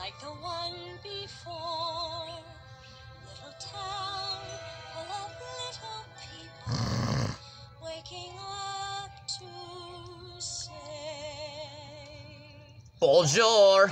like the one before. Little town full of little people waking up to say Bonjour.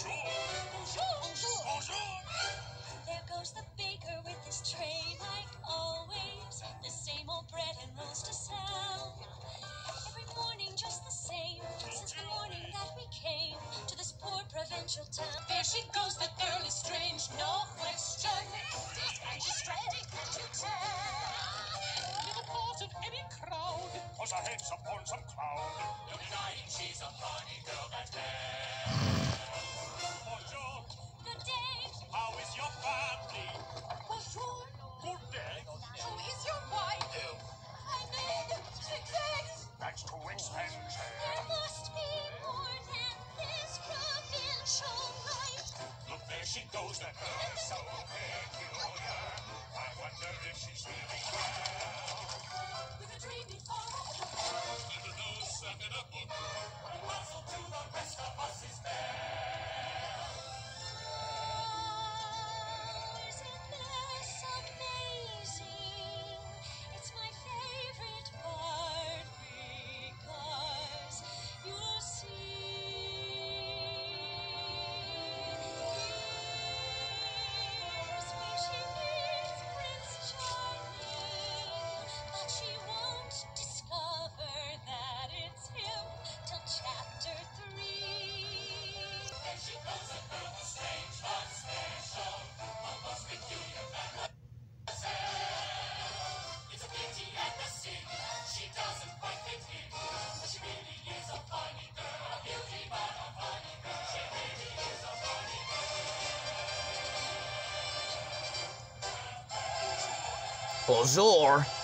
There goes the baker with his tray, like always, the same old bread and rolls to sell. Every morning just the same, since the morning that we came to this poor provincial town. There she goes, the girl is strange, no question. And she's strange, can't you tell? Little part of any crowd, cause her head's upon some cloud. No denying she's a funny girl, that Bonjour. Good day. How is your family? Bonjour. Good day. How is your wife? I made 6 eggs. That's too expensive. There must be more than this provincial life. Look, there she goes, that girl is so peculiar. I wonder if she's really well. With a dream before. Little nose stuck in a book. A puzzle to the rest of us is there. Oh, isn't this amazing? It's my favorite part because you'll see. Here's where she meets Prince Charming, but she won't discover that it's him till chapter 3. There she goes, a girl who's strange but special, almost peculiar and it's a pity and a sin. She doesn't quite fit in, but she really is a funny girl. A beauty but a funny girl. She really is a funny girl. Bonjour.